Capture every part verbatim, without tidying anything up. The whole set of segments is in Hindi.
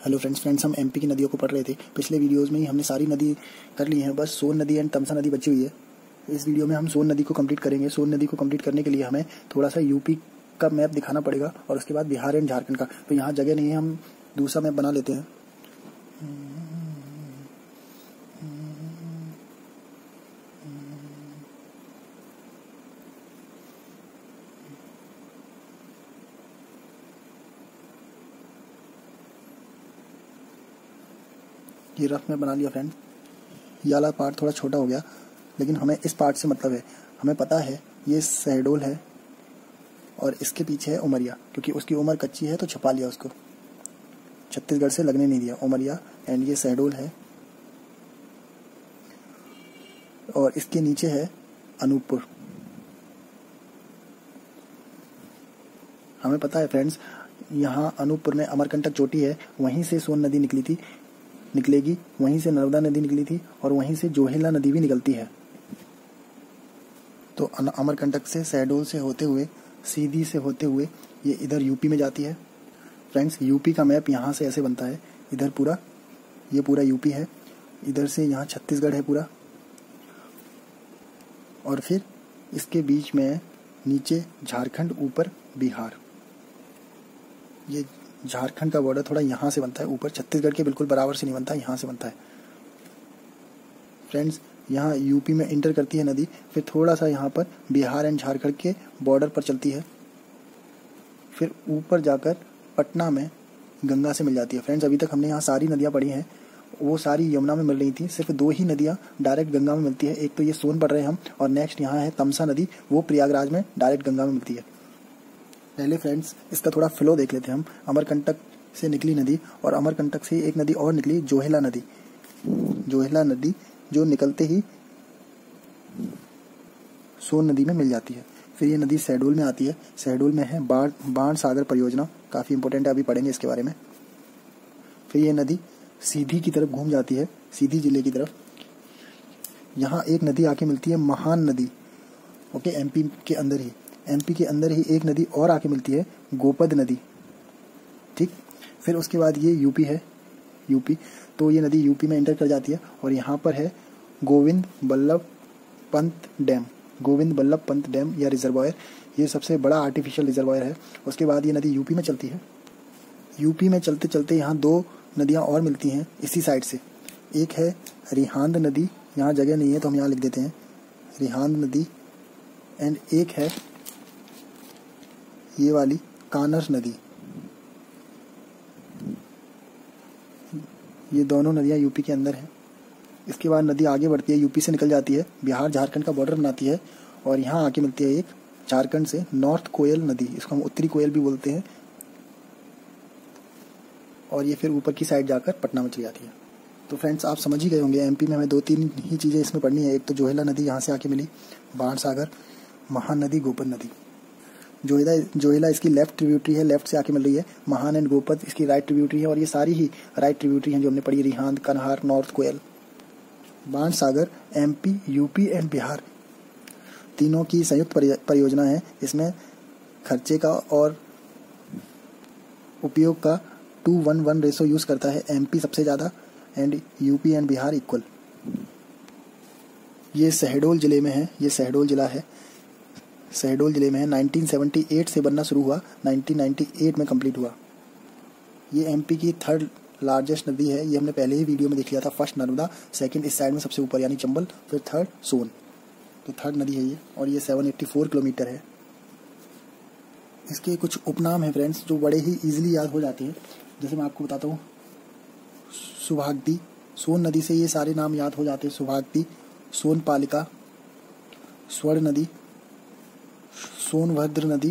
हेलो फ्रेंड्स फ्रेंड्स हम एमपी की नदियों को पढ़ रहे थे। पिछले वीडियोस में ही हमने सारी नदी कर ली हैं, बस सोन नदी एंड तमसा नदी बची हुई है। इस वीडियो में हम सोन नदी को कंप्लीट करेंगे। सोन नदी को कंप्लीट करने के लिए हमें थोड़ा सा यूपी का मैप दिखाना पड़ेगा और उसके बाद बिहार एंड झारखंड का। तो यहाँ जगह नहीं है, हम दूसरा मैप बना लेते हैं। ये रफ में बना लिया फ्रेंड। ये वाला पार्ट थोड़ा छोटा हो गया, लेकिन हमें इस पार्ट से मतलब है। हमें पता है ये शहडोल है और इसके पीछे है उमरिया, क्योंकि उसकी उम्र कच्ची है तो छुपा लिया उसको, छत्तीसगढ़ से लगने नहीं दिया। उमरिया एंड ये शहडोल है और इसके नीचे है अनूपपुर। हमें पता है फ्रेंड्स, यहाँ अनूपपुर में अमरकंटक चोटी है, वहीं से सोन नदी निकली थी निकलेगी वहीं से नर्मदा नदी निकली थी और वहीं से जोहेला नदी भी निकलती है। तो अमरकंटक से, शहडोल से होते हुए, सीधी से होते हुए ये इधर यूपी में जाती है। फ्रेंड्स यूपी का मैप यहाँ से ऐसे बनता है। इधर पूरा ये पूरा यूपी है, इधर से यहाँ छत्तीसगढ़ है पूरा, और फिर इसके बीच में नीचे झारखंड, ऊपर बिहार। ये झारखंड का बॉर्डर थोड़ा यहाँ से बनता है, ऊपर छत्तीसगढ़ के बिल्कुल बराबर से नहीं बनता, यहाँ से बनता है। फ्रेंड्स यहाँ यूपी में इंटर करती है नदी, फिर थोड़ा सा यहाँ पर बिहार एंड झारखंड के बॉर्डर पर चलती है, फिर ऊपर जाकर पटना में गंगा से मिल जाती है। फ्रेंड्स अभी तक हमने यहाँ सारी नदियाँ पढ़ी हैं, वो सारी यमुना में मिल रही थी, सिर्फ दो ही नदियाँ डायरेक्ट गंगा में मिलती है। एक तो ये सोन पढ़ रहे हैं हम, और नेक्स्ट यहाँ है तमसा नदी, वो प्रयागराज में डायरेक्ट गंगा में मिलती है। पहले फ्रेंड्स इसका थोड़ा फ्लो देख लेते हैं हम। अमरकंटक से निकली नदी और अमरकंटक से एक नदी और निकली, जोहेला नदी। जोहेला नदी जो निकलते ही सोन नदी में मिल जाती है। फिर ये नदी शहडोल में आती है। शहडोल में है बाण बाण सागर परियोजना, काफ़ी इंपॉर्टेंट है, अभी पढ़ेंगे इसके बारे में। फिर ये नदी सीधी की तरफ घूम जाती है, सीधी जिले की तरफ। यहाँ एक नदी आके मिलती है, महान नदी। ओके, एमपी के अंदर ही एमपी के अंदर ही एक नदी और आके मिलती है, गोपद नदी। ठीक, फिर उसके बाद ये यूपी है, यूपी तो ये नदी यूपी में एंटर कर जाती है और यहाँ पर है गोविंद बल्लभ पंत डैम। गोविंद बल्लभ पंत डैम या रिजर्वायर, ये सबसे बड़ा आर्टिफिशियल रिजर्वायर है। उसके बाद ये नदी यूपी में चलती है। यूपी में चलते चलते यहाँ दो नदियाँ और मिलती हैं इसी साइड से। एक है रिहांद नदी, यहाँ जगह नहीं है तो हम यहाँ लिख देते हैं रिहांद नदी, एंड एक है ये वाली कानर नदी। ये दोनों नदियाँ यूपी के अंदर हैं। इसके बाद नदी आगे बढ़ती है, यूपी से निकल जाती है, बिहार झारखंड का बॉर्डर बनाती है और यहाँ आके मिलती है एक झारखंड से नॉर्थ कोयल नदी, इसको हम उत्तरी कोयल भी बोलते हैं। और ये फिर ऊपर की साइड जाकर पटना में चली जाती है। तो फ्रेंड्स आप समझ ही गए होंगे, एमपी में हमें दो तीन ही चीज़ें इसमें पढ़नी है। एक तो जोहेला नदी यहाँ से आके मिली, बाण सागर, महान नदी, गोपद नदी। जोहेला जोहेला इसकी लेफ्ट ट्रिब्यूटरी है, लेफ्ट से आके मिल रही है। महान एंड गोपद इसकी राइट ट्रिब्यूटरी है, और ये सारी ही राइट ट्रिब्यूटरी हैं जो हमने पढ़ी, रिहांद, कन्हार, north Koel. Ban Sagar MP, UP and Bihar तीनों की संयुक्त परियोजना है। इसमें खर्चे का और उपयोग का two one one ratio use करता है। एमपी सबसे ज़्यादा and UP and Bihar equal. ये शहडोल जिले में है, ये शहडोल जिला है, शहडोल जिले में है। नाइनटीन सेवेंटी एट से बनना शुरू हुआ, नाइनटीन नाइंटी एट में कंप्लीट हुआ। ये एमपी की थर्ड लार्जेस्ट नदी है, ये हमने पहले ही वीडियो में देख लिया था। फर्स्ट नर्मदा, सेकंड इस साइड में सबसे ऊपर यानी चंबल, फिर थर्ड सोन। तो थर्ड नदी है ये, और ये सेवन एट्टी फोर किलोमीटर है। इसके कुछ उपनाम हैं फ्रेंड्स जो बड़े ही इजीली याद हो जाते हैं। जैसे मैं आपको बताता हूँ, सुभागदी, सोन नदी से ये सारे नाम याद हो जाते हैं। सुभागदी, सोनपालिका, स्वर्ण नदी, सोनभद्र नदी।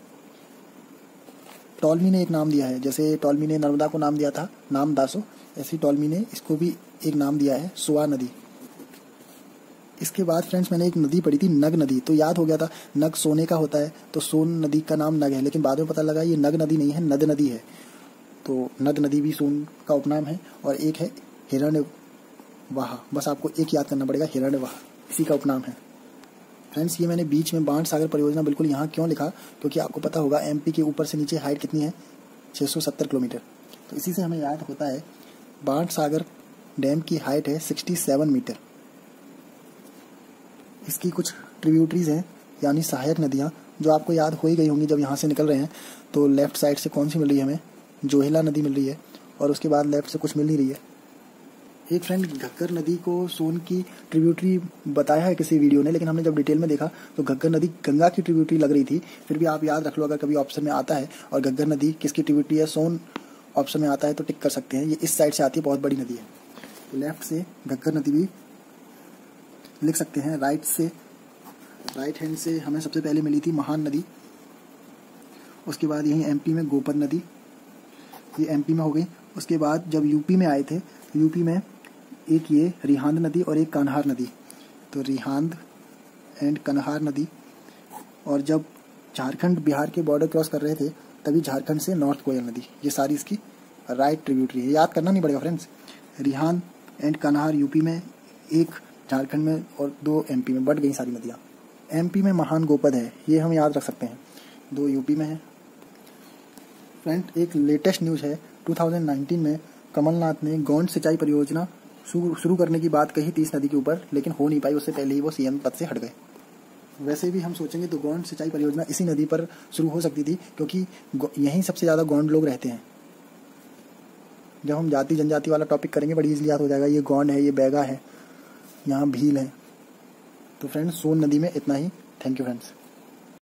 टॉलमी ने एक नाम दिया है, जैसे टॉलमी ने नर्मदा को नाम दिया था नाम दासो, ऐसे टॉलमी ने इसको भी एक नाम दिया है, सोआ नदी। इसके बाद फ्रेंड्स मैंने एक नदी पढ़ी थी, नग नदी, तो याद हो गया था नग सोने का होता है, तो सोन नदी का नाम नग है, लेकिन बाद में पता लगा ये नग नदी नहीं है, नद नदी है। तो नद नदी भी सोन का उपनाम है। और एक है हिरण्यवाह, बस आपको एक याद करना पड़ेगा, हिरण्यवाह इसी का उपनाम है। फ्रेंड्स ये मैंने बीच में बाण सागर परियोजना बिल्कुल यहाँ क्यों लिखा, क्योंकि आपको पता होगा एमपी के ऊपर से नीचे हाइट कितनी है, छह सौ सत्तर किलोमीटर। तो इसी से हमें याद होता है बाणसागर डैम की हाइट है सड़सठ मीटर। इसकी कुछ ट्रिब्यूटरीज हैं यानी सहायक नदियाँ जो आपको याद हो ही गई होंगी जब यहाँ से निकल रहे हैं। तो लेफ्ट साइड से कौन सी मिल रही है हमें, जोहिला नदी मिल रही है, और उसके बाद लेफ्ट से कुछ मिल नहीं रही है। एक फ्रेंड घग्गर नदी को सोन की ट्रिब्यूटरी बताया है किसी वीडियो ने, लेकिन हमने जब डिटेल में देखा तो घग्गर नदी गंगा की ट्रिब्यूटरी लग रही थी। फिर भी आप याद रख लो, अगर कभी ऑप्शन में आता है और घग्गर नदी किसकी ट्रिब्यूटरी है, सोन ऑप्शन में आता है तो टिक कर सकते हैं। ये इस साइड से आती है, बहुत बड़ी नदी है। तो लेफ्ट से घग्गर नदी भी लिख सकते हैं। राइट से राइट हैंड से हमें सबसे पहले मिली थी महान नदी, उसके बाद यहीं एमपी में गोपद नदी, ये एमपी में हो गई। उसके बाद जब यूपी में आए थे तो यूपी में एक ये रिहांद नदी और एक कन्हार नदी, तो रिहांद एंड कन्हार नदी। और जब झारखंड बिहार के बॉर्डर क्रॉस कर रहे थे तभी झारखंड से नॉर्थ कोयल नदी, ये सारी इसकी राइट ट्रिब्यूटरी है। याद करना नहीं पड़ेगा friends. Rihand and Kanhar UP में, एक झारखंड में और दो एमपी में, बढ़ गई सारी नदियाँ। एमपी में महान गोपद है, ये हम याद रख सकते हैं, दो यूपी में है। फ्रेंड एक लेटेस्ट न्यूज़ है, दो हज़ार उन्नीस में कमलनाथ ने गौंड सिंचाई परियोजना शुरू करने की बात कही तीस नदी के ऊपर, लेकिन हो नहीं पाई, उससे पहले ही वो सीएम पद से हट गए। वैसे भी हम सोचेंगे तो गौंड सिंचाई परियोजना इसी नदी पर शुरू हो सकती थी, क्योंकि यहीं सबसे ज़्यादा गौंड लोग रहते हैं। जब हम जाति जनजाति वाला टॉपिक करेंगे बड़ी इजीली याद हो जाएगा, ये गौंड है, ये बैगा है, यहाँ भील है। तो फ्रेंड्स सोन नदी में इतना ही। Thank you friends.